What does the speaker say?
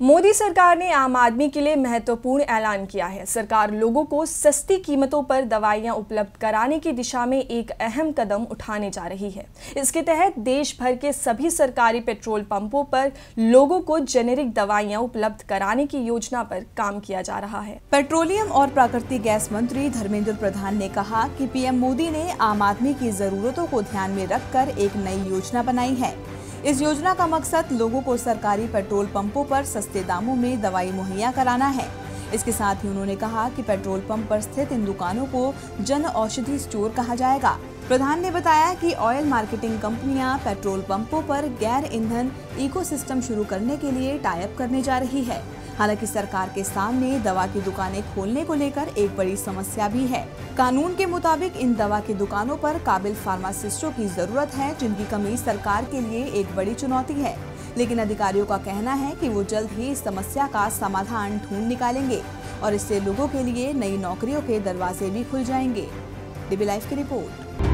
मोदी सरकार ने आम आदमी के लिए महत्वपूर्ण ऐलान किया है। सरकार लोगों को सस्ती कीमतों पर दवाइयां उपलब्ध कराने की दिशा में एक अहम कदम उठाने जा रही है। इसके तहत देश भर के सभी सरकारी पेट्रोल पंपों पर लोगों को जेनेरिक दवाइयां उपलब्ध कराने की योजना पर काम किया जा रहा है। पेट्रोलियम और प्राकृतिक गैस मंत्री धर्मेंद्र प्रधान ने कहा कि पीएम मोदी ने आम आदमी की जरूरतों को ध्यान में रखकर एक नई योजना बनाई है। इस योजना का मकसद लोगों को सरकारी पेट्रोल पंपों पर सस्ते दामों में दवाई मुहैया कराना है। इसके साथ ही उन्होंने कहा कि पेट्रोल पंप पर स्थित इन दुकानों को जन औषधि स्टोर कहा जाएगा। प्रधान ने बताया कि ऑयल मार्केटिंग कंपनियां पेट्रोल पंपों पर गैर ईंधन इकोसिस्टम शुरू करने के लिए टाई अप करने जा रही है। हालांकि सरकार के सामने दवा की दुकानें खोलने को लेकर एक बड़ी समस्या भी है। कानून के मुताबिक इन दवा की दुकानों पर काबिल फार्मासिस्टों की जरूरत है, जिनकी कमी सरकार के लिए एक बड़ी चुनौती है। लेकिन अधिकारियों का कहना है कि वो जल्द ही इस समस्या का समाधान ढूंढ निकालेंगे और इससे लोगों के लिए नई नौकरियों के दरवाजे भी खुल जाएंगे। डीबी लाइव की रिपोर्ट।